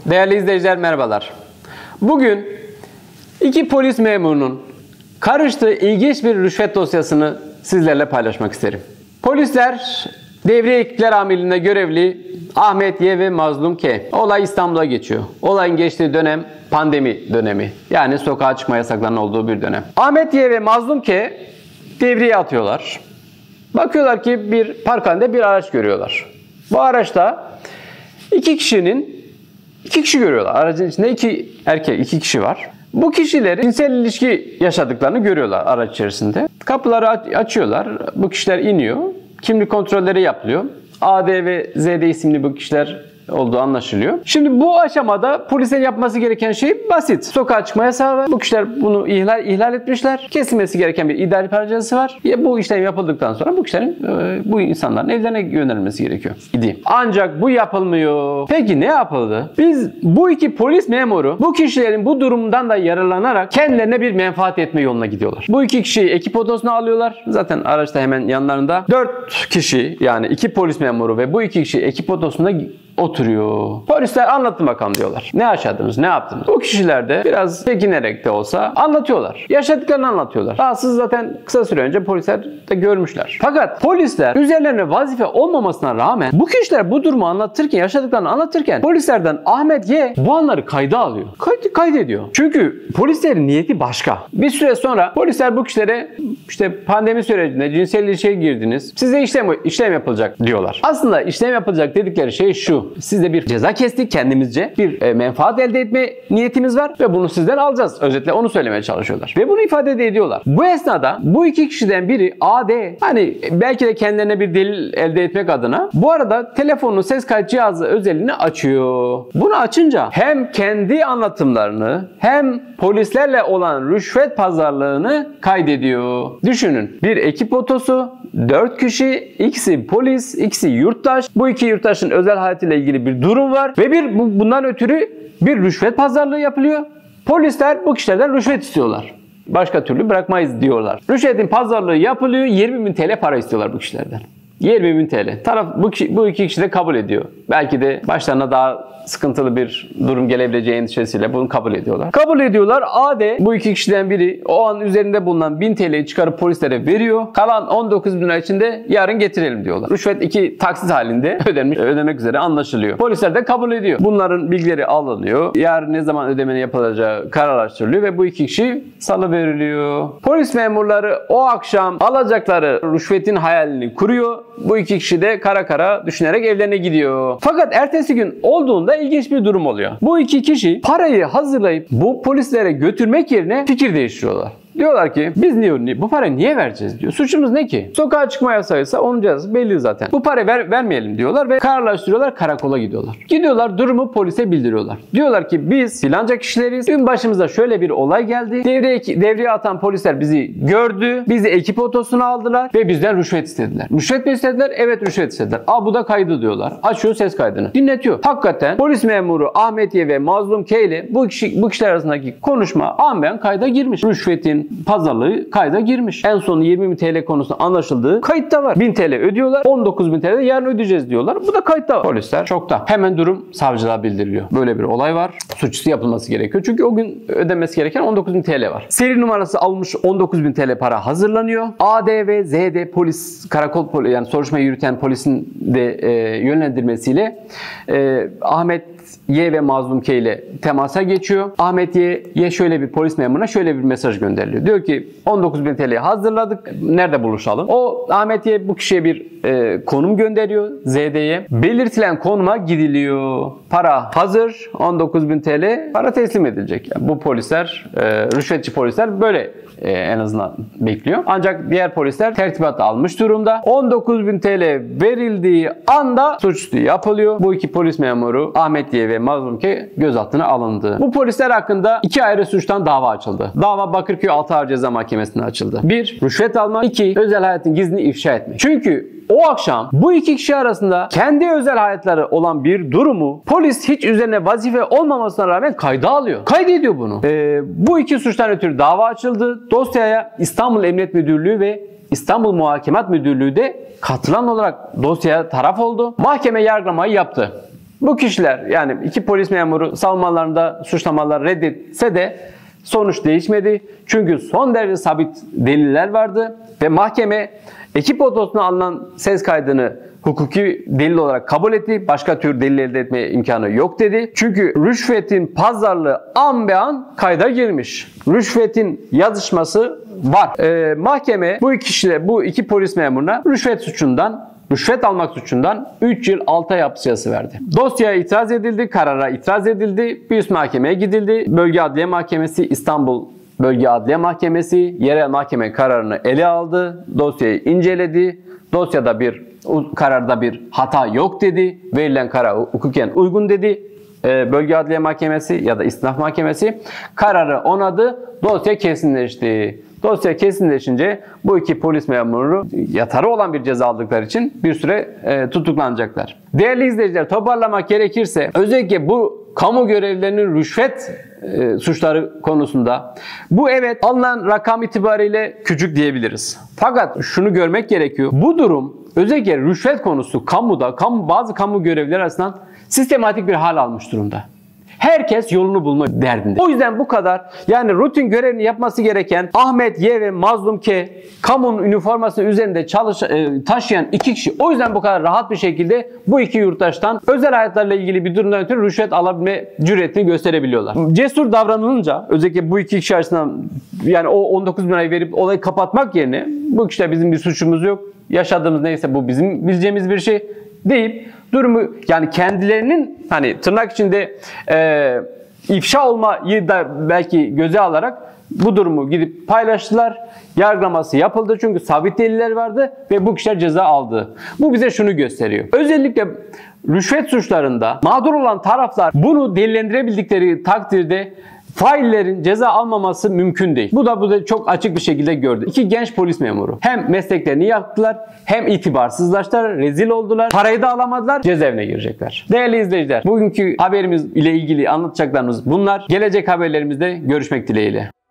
Değerli izleyiciler merhabalar. Bugün iki polis memurunun karıştığı ilginç bir rüşvet dosyasını sizlerle paylaşmak isterim. Polisler devriye ekipler amirliğinde görevli Ahmet Y ve Mazlum K. Olay İstanbul'a geçiyor. Olayın geçtiği dönem pandemi dönemi. Yani sokağa çıkma yasaklarının olduğu bir dönem. Ahmet Y ve Mazlum K devriye atıyorlar. Bakıyorlar ki bir parkhanede bir araç görüyorlar. Bu araçta iki kişi görüyorlar. Aracın içinde iki kişi var. Bu kişilerin cinsel ilişki yaşadıklarını görüyorlar araç içerisinde. Kapıları açıyorlar. Bu kişiler iniyor. Kimlik kontrolleri yapılıyor. AD ve ZD isimli bu kişiler olduğu anlaşılıyor. Şimdi bu aşamada polisin yapması gereken şey basit. Sokağa çıkma yasağı var. Bu kişiler bunu ihlal etmişler. Kesilmesi gereken bir idari para cezası var. Bu işlem yapıldıktan sonra bu insanların evlerine gönderilmesi gerekiyor idi. Ancak bu yapılmıyor. Peki ne yapıldı? Bu iki polis memuru bu kişilerin bu durumdan da yararlanarak kendilerine bir menfaat etme yoluna gidiyorlar. Bu iki kişiyi ekip odasına alıyorlar. Zaten araçta hemen yanlarında 4 kişi, yani 2 polis memuru ve bu iki kişi ekip odasında oturuyor. Polisler anlatın bakalım diyorlar. Ne yaşadınız, ne yaptınız? O kişiler de biraz çekinerek de olsa anlatıyorlar. Yaşadıklarını anlatıyorlar. Rahatsız zaten kısa süre önce polisler de görmüşler. Fakat polisler üzerlerine vazife olmamasına rağmen bu kişiler bu durumu anlatırken, yaşadıklarını anlatırken polislerden Ahmet Y bu anları kayda alıyor. Kaydediyor. Çünkü polislerin niyeti başka. Bir süre sonra polisler bu kişilere işte pandemi sürecinde cinsel ilişkiye girdiniz. Size işlem yapılacak diyorlar. Aslında işlem yapılacak dedikleri şey şu. Sizde bir ceza kestik kendimizce. Bir menfaat elde etme niyetimiz var ve bunu sizden alacağız. Özetle onu söylemeye çalışıyorlar. Ve bunu ifade de ediyorlar. Bu esnada bu iki kişiden biri AD, hani belki de kendilerine bir delil elde etmek adına bu arada telefonun ses kayıt cihazı özelliğini açıyor. Bunu açınca hem kendi anlatımlarını hem polislerle olan rüşvet pazarlığını kaydediyor. Düşünün, bir ekip otosu, 4 kişi, ikisi polis, ikisi yurttaş. Bu iki yurttaşın özel hayatıyla ilgili bir durum var ve bundan ötürü bir rüşvet pazarlığı yapılıyor. Polisler bu kişilerden rüşvet istiyorlar. Başka türlü bırakmayız diyorlar. Rüşvetin pazarlığı yapılıyor. 20.000 TL para istiyorlar bu kişilerden. 20.000 TL. Bu iki kişi de kabul ediyor. Belki de başlarına daha sıkıntılı bir durum gelebileceği endişesiyle bunu kabul ediyorlar. Kabul ediyorlar. AD, bu iki kişiden biri o an üzerinde bulunan 1000 TL'yi çıkarıp polislere veriyor. Kalan 19.000 lira içinde yarın getirelim diyorlar. Rüşvet 2 taksit halinde ödemek üzere anlaşılıyor. Polisler de kabul ediyor. Bunların bilgileri alınıyor. Yarın ne zaman ödemenin yapılacağı kararlaştırılıyor ve bu iki kişi salıveriliyor. Polis memurları o akşam alacakları rüşvetin hayalini kuruyor. Bu iki kişi de kara kara düşünerek evlerine gidiyor. Fakat ertesi gün olduğunda ilginç bir durum oluyor. Bu iki kişi parayı hazırlayıp bu polislere götürmek yerine fikir değiştiriyorlar. Diyorlar ki biz bu parayı niye vereceğiz diyor. Suçumuz ne ki? Sokağa çıkma yasağıysa onun cezası belli zaten. Bu parayı vermeyelim diyorlar ve kararlaştırıyorlar, karakola gidiyorlar. Gidiyorlar, durumu polise bildiriyorlar. Diyorlar ki biz filanca kişileriz. Dün başımıza şöyle bir olay geldi. Devriye atan polisler bizi gördü. Bizi ekip otosuna aldılar ve bizden rüşvet istediler. Rüşvet mi istediler? Evet, rüşvet istediler. Bu da kaydı diyorlar. Açıyor ses kaydını. Dinletiyor. Hakikaten polis memuru Ahmet Y ve Mazlum K ile bu kişiler arasındaki konuşma anben kayda girmiş. Rüşvetin pazarlığı kayda girmiş. En son 20.000 TL konusunda anlaşıldığı kayıtta var. 1000 TL ödüyorlar. 19.000 TL de yarın ödeyeceğiz diyorlar. Bu da kayıtta var. Polisler şokta. Hemen durum savcılığa bildiriliyor. Böyle bir olay var. Suçüstü yapılması gerekiyor. Çünkü o gün ödemesi gereken 19.000 TL var. Seri numarası almış 19.000 TL para hazırlanıyor. AD ve ZD polis, karakol yani soruşturma yürüten polisin de yönlendirmesiyle Ahmet Y ve Mazlum K ile temasa geçiyor. Ahmet Y şöyle bir polis memuruna şöyle bir mesaj gönderiliyor. Diyor ki 19.000 TL'yi hazırladık. Nerede buluşalım? O Ahmet Y bu kişiye bir konum gönderiyor ZD'ye. Belirtilen konuma gidiliyor. Para hazır. 19.000 TL para teslim edilecek. Yani bu polisler, rüşvetçi polisler böyle en azından bekliyor. Ancak diğer polisler tertibatı almış durumda. 19.000 TL verildiği anda suçüstü yapılıyor. Bu iki polis memuru Ahmet Y ve Mazlum K gözaltına alındı. Bu polisler hakkında 2 ayrı suçtan dava açıldı. Dava Bakırköy 6 Ağır Ceza Mahkemesi'nde açıldı. 1. Rüşvet almak. 2. Özel hayatın gizlini ifşa etmek. Çünkü o akşam bu iki kişi arasında kendi özel hayatları olan bir durumu polis hiç üzerine vazife olmamasına rağmen kayda alıyor. Kaydediyor bunu. Bu iki suçtan ötürü dava açıldı. Dosyaya İstanbul Emniyet Müdürlüğü ve İstanbul Muhakemat Müdürlüğü de katılan olarak dosyaya taraf oldu. Mahkeme yargılamayı yaptı. Bu kişiler, yani iki polis memuru savunmalarında suçlamaları reddetse de sonuç değişmedi. Çünkü son derece sabit deliller vardı ve mahkeme ekip otosuna alınan ses kaydını hukuki delil olarak kabul etti. Başka tür delil elde etmeye imkanı yok dedi. Çünkü rüşvetin pazarlığı an be an kayda girmiş. Rüşvetin yazışması var. Mahkeme bu iki polis memuruna rüşvet almak suçundan 3 yıl 6 ay hapis cezası verdi. Dosyaya itiraz edildi, karara itiraz edildi. Bir üst mahkemeye gidildi. Bölge Adliye Mahkemesi, İstanbul Bölge Adliye Mahkemesi yerel mahkeme kararını ele aldı. Dosyayı inceledi. Dosyada kararda bir hata yok dedi. Verilen karar hukuken uygun dedi. Bölge Adliye Mahkemesi ya da İstinaf Mahkemesi kararı onadı. Dosya kesinleşti. Dosya kesinleşince bu iki polis memuru yatarı olan bir ceza aldıkları için bir süre tutuklanacaklar. Değerli izleyiciler, toparlamak gerekirse özellikle bu kamu görevlilerinin rüşvet suçları konusunda bu evet alınan rakam itibariyle küçük diyebiliriz. Fakat şunu görmek gerekiyor. Bu durum özellikle rüşvet konusu bazı kamu görevlileri arasından sistematik bir hal almış durumda. Herkes yolunu bulma derdinde. O yüzden bu kadar, yani rutin görevini yapması gereken Ahmet Y ve Mazlum K kamunun üniformasını üzerinde taşıyan iki kişi, o yüzden bu kadar rahat bir şekilde bu iki yurttaştan özel hayatlarıyla ilgili bir durumdan ötürü rüşvet alabilme cüretini gösterebiliyorlar. Cesur davranılınca özellikle bu iki kişi açısından, yani o 19 bin lirayı verip olayı kapatmak yerine bu kişide bizim bir suçumuz yok, yaşadığımız neyse bu bizim bileceğimiz bir şey deyip durumu, yani kendilerinin hani tırnak içinde ifşa olmayı da belki göze alarak bu durumu gidip paylaştılar. Yargılaması yapıldı çünkü sabit deliller vardı ve bu kişiler ceza aldı. Bu bize şunu gösteriyor. Özellikle rüşvet suçlarında mağdur olan taraflar bunu delillendirebildikleri takdirde faillerin ceza almaması mümkün değil. Bu da çok açık bir şekilde gördü. İki genç polis memuru hem mesleklerini yaptılar, hem itibarsızlaştılar, rezil oldular, parayı da alamadılar, cezaevine girecekler. Değerli izleyiciler, bugünkü haberimiz ile ilgili anlatacaklarımız bunlar. Gelecek haberlerimizde görüşmek dileğiyle.